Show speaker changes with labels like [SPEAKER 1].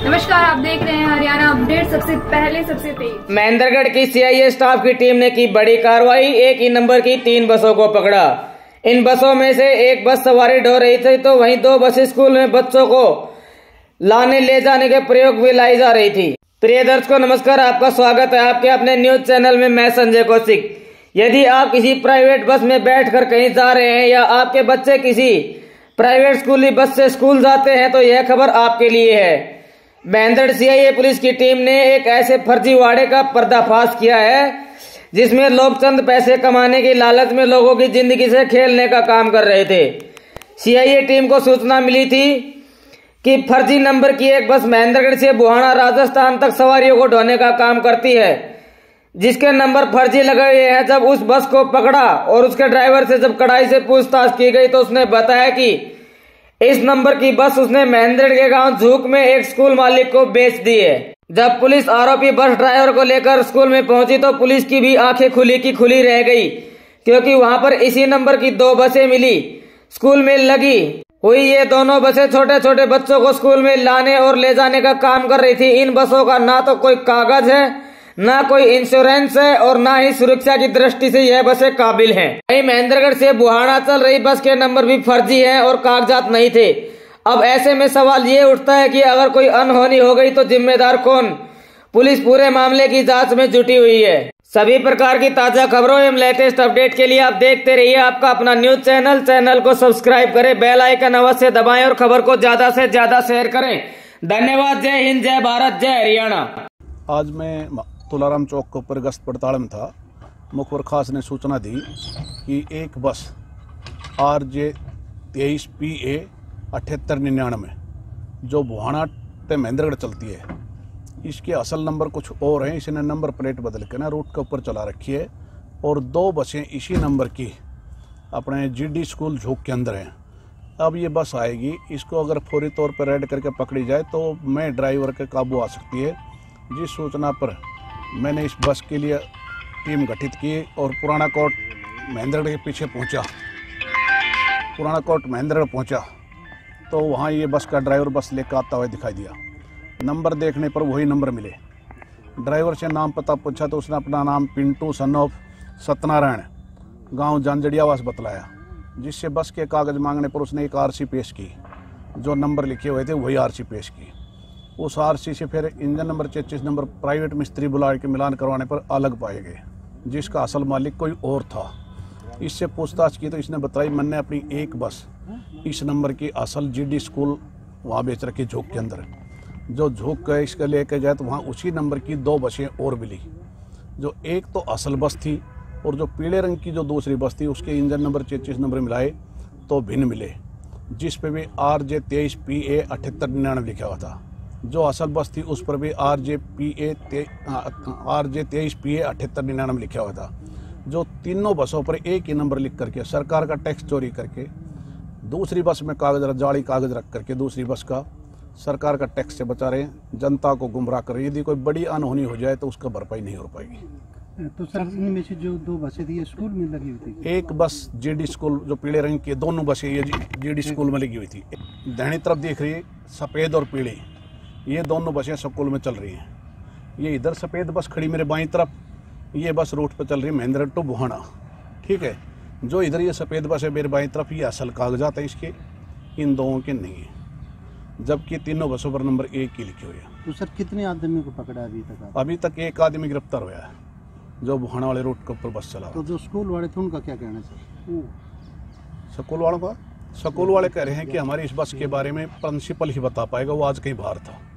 [SPEAKER 1] नमस्कार, आप देख रहे हैं हरियाणा अपडेट, सबसे पहले सबसे तेज।
[SPEAKER 2] महेंद्रगढ़ की सीआईए स्टाफ की टीम ने की बड़ी कार्रवाई। एक ही नंबर की 3 बसों को पकड़ा। इन बसों में से एक बस सवारी ढो रही थी तो वहीं 2 बस स्कूल में बच्चों को लाने ले जाने के प्रयोग में लाई जा रही थी। प्रिय दर्शकों नमस्कार, आपका स्वागत है आपके अपने न्यूज चैनल में। मैं संजय कौशिक। यदि आप किसी प्राइवेट बस में बैठकर कहीं जा रहे हैं या आपके बच्चे किसी प्राइवेट स्कूली बस से स्कूल जाते हैं तो यह खबर आपके लिए है। महेंद्रगढ़ सीआईए पुलिस की टीम ने एक ऐसे फर्जीवाड़े का पर्दाफाश किया है जिसमें लोग चंद पैसे कमाने की लालच में लोगों की जिंदगी से खेलने का काम कर रहे थे। सीआईए टीम को सूचना मिली थी कि फर्जी नंबर की एक बस महेंद्रगढ़ से बुहाना राजस्थान तक सवारियों को ढोने का काम करती है, जिसके नंबर फर्जी लगे हुए हैं। जब उस बस को पकड़ा और उसके ड्राइवर से जब कड़ाई से पूछताछ की गई तो उसने बताया कि इस नंबर की बस उसने महेंद्रगढ़ के गांव झूक में एक स्कूल मालिक को बेच दी है। जब पुलिस आरोपी बस ड्राइवर को लेकर स्कूल में पहुंची तो पुलिस की भी आंखें खुली की खुली रह गई, क्योंकि वहां पर इसी नंबर की 2 बसें मिली। स्कूल में लगी हुई ये दोनों बसें छोटे छोटे बच्चों को स्कूल में लाने और ले जाने का काम कर रही थी। इन बसों का ना तो कोई कागज है, ना कोई इंश्योरेंस है और ना ही सुरक्षा की दृष्टि से यह बसें काबिल हैं। वहीं महेंद्रगढ़ से बुहाना चल रही बस के नंबर भी फर्जी हैं और कागजात नहीं थे। अब ऐसे में सवाल ये उठता है कि अगर कोई अनहोनी हो गई तो जिम्मेदार कौन? पुलिस पूरे मामले की जांच में जुटी हुई है। सभी प्रकार की ताजा खबरों एवं लेटेस्ट अपडेट के लिए आप देखते रहिए आपका अपना न्यूज चैनल को सब्सक्राइब करें, बेल आइकन अवश्य दबाएं और खबर को ज्यादा से ज्यादा शेयर करें। धन्यवाद। जय हिंद, जय भारत, जय हरियाणा।
[SPEAKER 3] आज मैं तुलाराम चौक के ऊपर गश्त पड़ताल में था। मुखबर खास ने सूचना दी कि एक बस RJ 23 PA 7899 जो बुहाना से महेंद्रगढ़ चलती है, इसके असल नंबर कुछ और हैं। इसने नंबर प्लेट बदल के ना रूट के ऊपर चला रखी है और 2 बसें इसी नंबर की अपने GD स्कूल झोंक के अंदर हैं। अब ये बस आएगी, इसको अगर फौरी तौर पर रेड करके पकड़ी जाए तो मैं ड्राइवर के काबू आ सकती है। जिस सूचना पर मैंने इस बस के लिए टीम गठित की और पुराना कोर्ट महेंद्रगढ़ के पीछे पहुंचा। पुराना कोर्ट महेंद्रगढ़ पहुंचा तो वहां ये बस का ड्राइवर बस लेकर आता हुआ दिखाई दिया। नंबर देखने पर वही नंबर मिले। ड्राइवर से नाम पता पूछा तो उसने अपना नाम पिंटू सन ऑफ सत्यनारायण गांव जानजड़ियावास बतलाया, जिससे बस के कागज़ मांगने पर उसने एक RC पेश की। जो नंबर लिखे हुए थे वही RC पेश की। उस RC से फिर इंजन नंबर 33 नंबर प्राइवेट मिस्त्री बुला के मिलान करवाने पर अलग पाए गए, जिसका असल मालिक कोई और था। इससे पूछताछ की तो इसने बताई मैंने अपनी एक बस इस नंबर की असल GD स्कूल वहाँ बेच रखी झोंक के अंदर। जो झोंक के इसका लेके जाए तो वहाँ उसी नंबर की 2 बसें और मिली। जो एक तो असल बस थी और जो पीले रंग की जो दूसरी बस थी उसके इंजन नंबर 33 नंबर मिलाए तो भिन्न मिले, जिस पे भी RJ 23 PA 7899 लिखा हुआ था। जो असल बस थी उस पर भी RJ 23 PA 7899 लिखा हुआ था। जो तीनों बसों पर एक ही नंबर लिख करके सरकार का टैक्स चोरी करके दूसरी बस में जाली कागज रख करके दूसरी बस का सरकार का टैक्स से बचा रहे हैं, जनता को गुमराह कर रहे हैं। यदि कोई बड़ी अनहोनी हो जाए तो उसका भरपाई नहीं हो पाएगी।
[SPEAKER 4] तो सर इनमें से जो 2 बसें थी स्कूल में लगी हुई थी?
[SPEAKER 3] एक बस GD स्कूल जो पीले रंग की, दोनों बसें ये GD स्कूल में लगी हुई थी। दाहिनी तरफ देख रही है सफ़ेद और पीली, ये दोनों बसें स्कूल में चल रही हैं। ये इधर सफ़ेद बस खड़ी मेरे बाईं तरफ, ये बस रूट पर चल रही है महेंद्रगढ़ टू बुहाना। ठीक है, जो इधर ये सफ़ेद बस है मेरे बाईं तरफ, ये असल कागजात है इसके, इन दोनों के नहीं है, जबकि तीनों बसों पर नंबर 1 ही लिखे हुए हैं।
[SPEAKER 4] तो सर कितने आदमी को पकड़ा अभी तक?
[SPEAKER 3] अभी तक एक आदमी गिरफ्तार हुआ है जो बुहाना वाले रूट के ऊपर बस चला।
[SPEAKER 4] तो जो स्कूल वाले थे उनका क्या कहना है
[SPEAKER 3] स्कूल वालों का? स्कूल वाले कह रहे हैं कि हमारी इस बस के बारे में प्रिंसिपल ही बता पाएगा, वो आज कहीं बाहर था।